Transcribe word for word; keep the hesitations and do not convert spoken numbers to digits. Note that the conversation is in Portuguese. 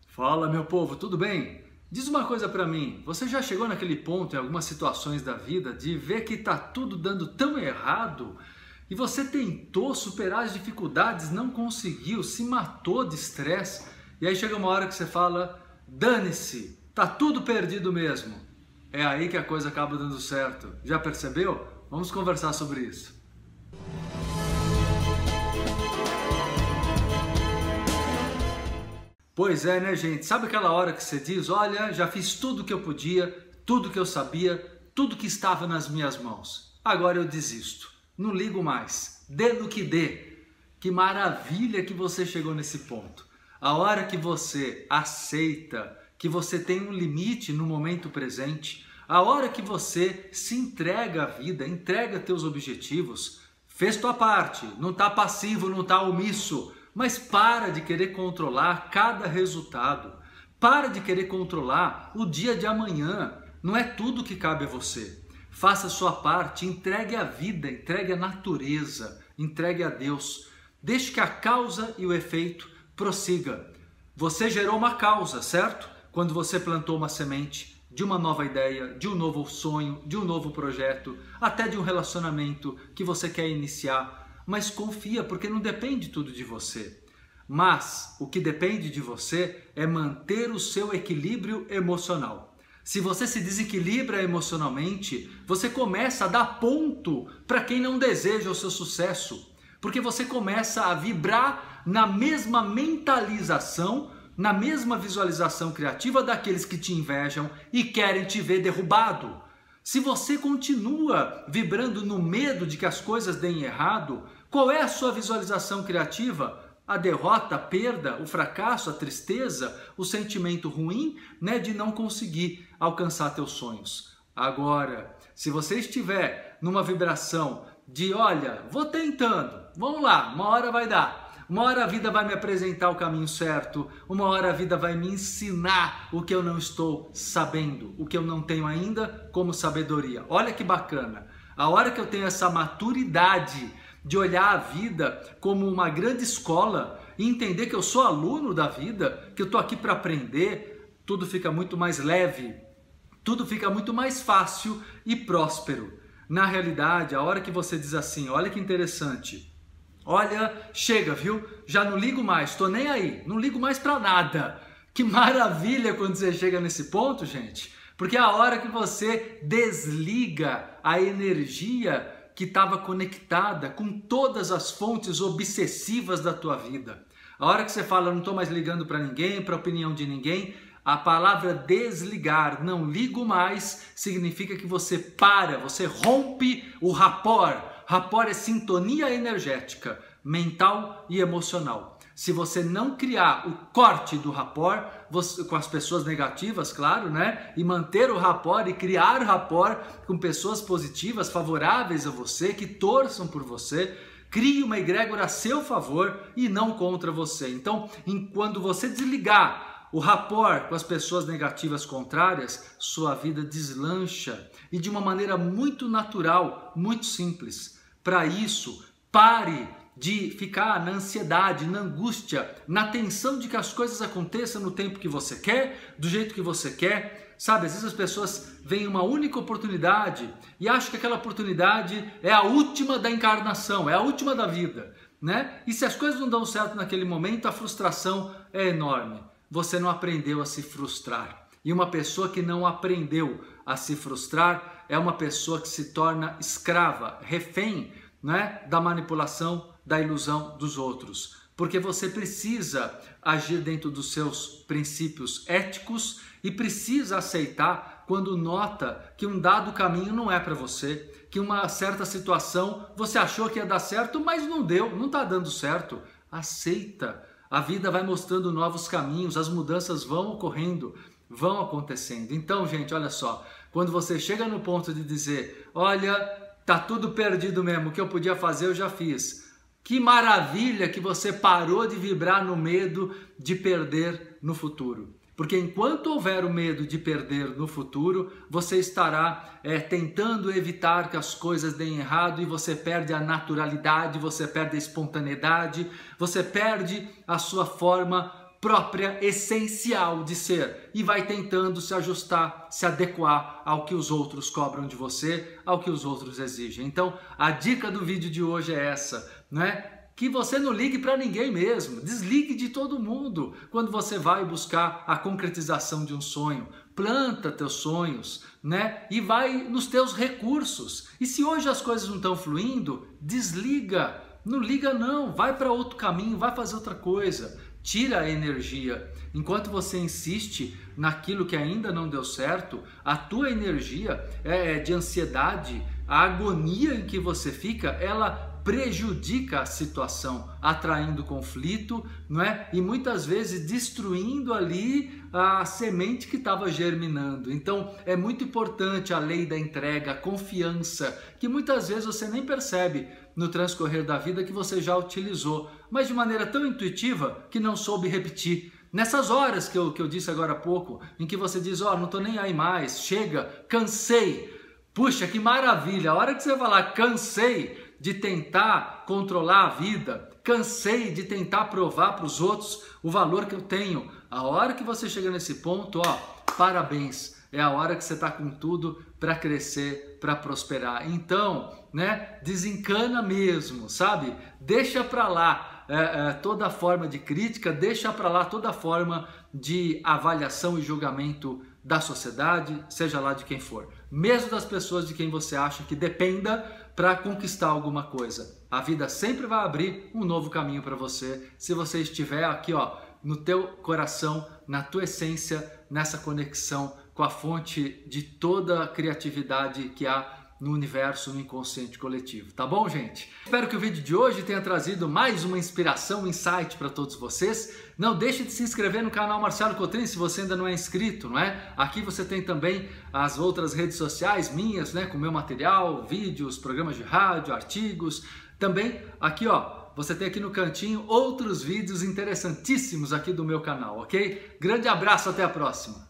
Fala, meu povo, tudo bem? Diz uma coisa pra mim, você já chegou naquele ponto em algumas situações da vida de ver que tá tudo dando tão errado e você tentou superar as dificuldades, não conseguiu, se matou de estresse e aí chega uma hora que você fala, dane-se, tá tudo perdido mesmo. É aí que a coisa acaba dando certo. Já percebeu? Vamos conversar sobre isso. Pois é, né, gente? Sabe aquela hora que você diz, olha, já fiz tudo que eu podia, tudo que eu sabia, tudo que estava nas minhas mãos. Agora eu desisto. Não ligo mais. Dê no que dê. Que maravilha que você chegou nesse ponto. A hora que você aceita que você tem um limite no momento presente, a hora que você se entrega à vida, entrega teus objetivos, fez tua parte, não está passivo, não está omisso, mas para de querer controlar cada resultado, para de querer controlar o dia de amanhã, não é tudo que cabe a você. Faça a sua parte, entregue a vida, entregue a natureza, entregue a Deus. Deixe que a causa e o efeito prossiga. Você gerou uma causa, certo? Quando você plantou uma semente de uma nova ideia, de um novo sonho, de um novo projeto, até de um relacionamento que você quer iniciar. Mas confia, porque não depende tudo de você. Mas o que depende de você é manter o seu equilíbrio emocional. Se você se desequilibra emocionalmente, você começa a dar ponto para quem não deseja o seu sucesso. Porque você começa a vibrar na mesma mentalização, na mesma visualização criativa daqueles que te invejam e querem te ver derrubado. Se você continua vibrando no medo de que as coisas deem errado, qual é a sua visualização criativa? A derrota, a perda, o fracasso, a tristeza, o sentimento ruim, né, de não conseguir alcançar teus sonhos. Agora, se você estiver numa vibração de, olha, vou tentando, vamos lá, uma hora vai dar. Uma hora a vida vai me apresentar o caminho certo, uma hora a vida vai me ensinar o que eu não estou sabendo, o que eu não tenho ainda como sabedoria. Olha que bacana, a hora que eu tenho essa maturidade de olhar a vida como uma grande escola e entender que eu sou aluno da vida, que eu estou aqui para aprender, tudo fica muito mais leve, tudo fica muito mais fácil e próspero. Na realidade, a hora que você diz assim, olha que interessante, olha, chega, viu? Já não ligo mais, tô nem aí, não ligo mais pra nada. Que maravilha quando você chega nesse ponto, gente. Porque é a hora que você desliga a energia que estava conectada com todas as fontes obsessivas da tua vida. A hora que você fala, não tô mais ligando para ninguém, para a opinião de ninguém, a palavra desligar, não ligo mais, significa que você para, você rompe o rapport. Rapport é sintonia energética, mental e emocional. Se você não criar o corte do rapport, você, com as pessoas negativas, claro, né? E manter o rapport e criar rapport com pessoas positivas, favoráveis a você, que torçam por você, crie uma egrégora a seu favor e não contra você. Então, em, quando você desligar o rapport com as pessoas negativas contrárias, sua vida deslancha e de uma maneira muito natural, muito simples. Para isso, pare de ficar na ansiedade, na angústia, na tensão de que as coisas aconteçam no tempo que você quer, do jeito que você quer. Sabe, às vezes as pessoas veem uma única oportunidade e acham que aquela oportunidade é a última da encarnação, é a última da vida, né? E se as coisas não dão certo naquele momento, a frustração é enorme. Você não aprendeu a se frustrar. E uma pessoa que não aprendeu a se frustrar é uma pessoa que se torna escrava, refém, né, da manipulação, da ilusão dos outros. Porque você precisa agir dentro dos seus princípios éticos e precisa aceitar quando nota que um dado caminho não é para você, que uma certa situação você achou que ia dar certo, mas não deu, não está dando certo. Aceita. A vida vai mostrando novos caminhos, as mudanças vão ocorrendo, vão acontecendo. Então, gente, olha só, quando você chega no ponto de dizer, olha, tá tudo perdido mesmo, o que eu podia fazer eu já fiz. Que maravilha que você parou de vibrar no medo de perder no futuro. Porque enquanto houver o medo de perder no futuro, você estará é, tentando evitar que as coisas deem errado e você perde a naturalidade, você perde a espontaneidade, você perde a sua forma própria essencial de ser e vai tentando se ajustar, se adequar ao que os outros cobram de você, ao que os outros exigem. Então, a dica do vídeo de hoje é essa, né? Que você não ligue para ninguém mesmo, desligue de todo mundo quando você vai buscar a concretização de um sonho. Planta teus sonhos, né? E vai nos teus recursos. E se hoje as coisas não estão fluindo, desliga. Não liga não, vai para outro caminho, vai fazer outra coisa. Tira a energia. Enquanto você insiste naquilo que ainda não deu certo, a tua energia é de ansiedade, a agonia em que você fica, ela prejudica a situação, atraindo conflito, não é? E muitas vezes destruindo ali a semente que estava germinando. Então é muito importante a lei da entrega, a confiança, que muitas vezes você nem percebe no transcorrer da vida que você já utilizou, mas de maneira tão intuitiva que não soube repetir. Nessas horas que eu, que eu disse agora há pouco, em que você diz, ó, oh, não tô nem aí mais, chega, cansei. Puxa, que maravilha! A hora que você falar cansei de tentar controlar a vida, cansei de tentar provar para os outros o valor que eu tenho. A hora que você chega nesse ponto, ó, parabéns. É a hora que você está com tudo para crescer, para prosperar. Então, né, desencana mesmo, sabe? Deixa para lá é, é, toda forma de crítica, deixa para lá toda forma de avaliação e julgamento da sociedade, seja lá de quem for. Mesmo das pessoas de quem você acha que dependa para conquistar alguma coisa. A vida sempre vai abrir um novo caminho para você, se você estiver aqui, ó, no teu coração, na tua essência, nessa conexão com a fonte de toda a criatividade que há no universo, no inconsciente coletivo. Tá bom, gente? Espero que o vídeo de hoje tenha trazido mais uma inspiração, um insight para todos vocês. Não deixe de se inscrever no canal Marcialo Cotrim se você ainda não é inscrito, não é? Aqui você tem também as outras redes sociais minhas, né? Com meu material, vídeos, programas de rádio, artigos. Também aqui, ó, você tem aqui no cantinho outros vídeos interessantíssimos aqui do meu canal, ok? Grande abraço, até a próxima!